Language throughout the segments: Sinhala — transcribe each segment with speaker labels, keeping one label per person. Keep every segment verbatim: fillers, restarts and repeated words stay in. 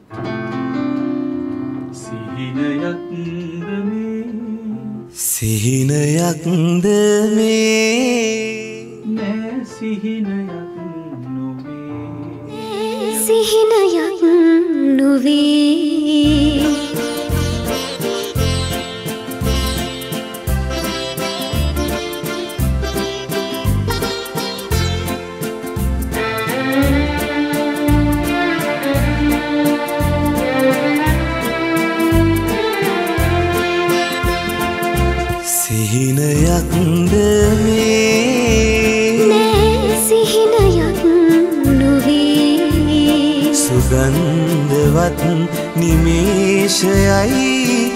Speaker 1: සිහිනයක්ද මේ
Speaker 2: නෑ සිහිනයක් නොවේ
Speaker 3: සිහිනයක් නොවේ
Speaker 1: සිහිනයක්ද මේ
Speaker 3: නෑ සිහිනයක් නොවේ
Speaker 1: සුගන්ධවත් නිමේෂයයි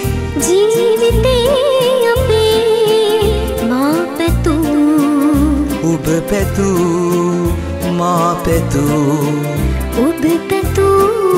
Speaker 3: ජීවිතේ අපේ මා පැතූ
Speaker 1: ඔබ පැතූ මා පැතූ
Speaker 3: ඔබ පැතූ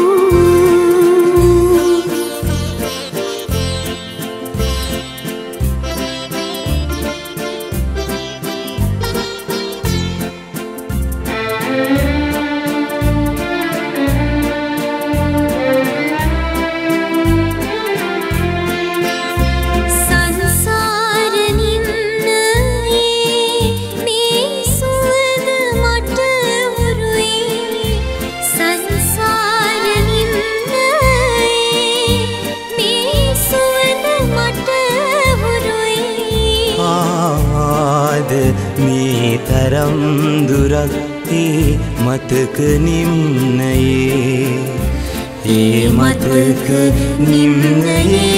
Speaker 1: මේ තරම් දුරක් ඒ මතක නිම්නයේ ඒ මතක නිම්නයේ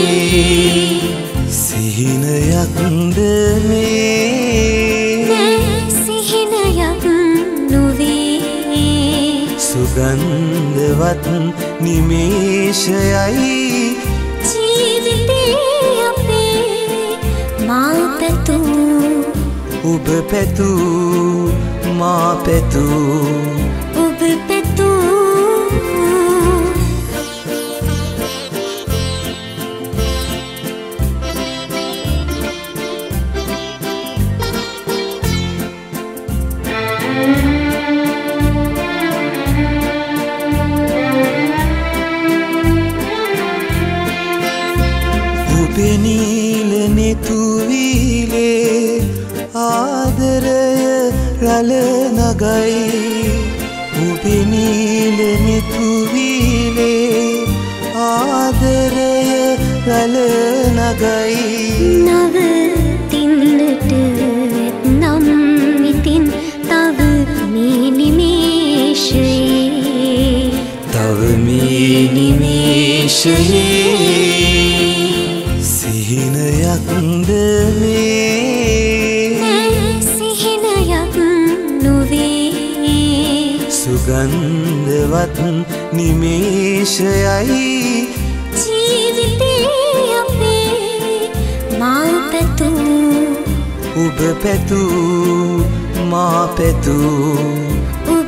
Speaker 1: සිහිනයක්ද මේ
Speaker 3: සිහිනයක් නොවේ
Speaker 1: සුගන්ධවත් නිමේෂයයි
Speaker 3: ජීවිතේ අපේ මා පැතූ
Speaker 1: ඔබ පැතූ මා පැතූ
Speaker 3: ඔබ පැතූ
Speaker 1: ඔබේ නීල නෙතුවිලේ ආදරය රළ නගයි ඔබේ නීල නෙතුවිලේ ආදරය රළ නගයි
Speaker 3: නවතින්නට නම් ඉතින් තව මේ නිමේෂයේ
Speaker 1: තව මේ නිමේෂයේ සිහිනයක්ද මේ
Speaker 3: සිහිනයක් නොවේ
Speaker 1: සුගන්ධවත් නිමේෂයයි
Speaker 3: ජීවිතේ අපේ මා පැතූ
Speaker 1: ඔබ පැතූ මා පැතූ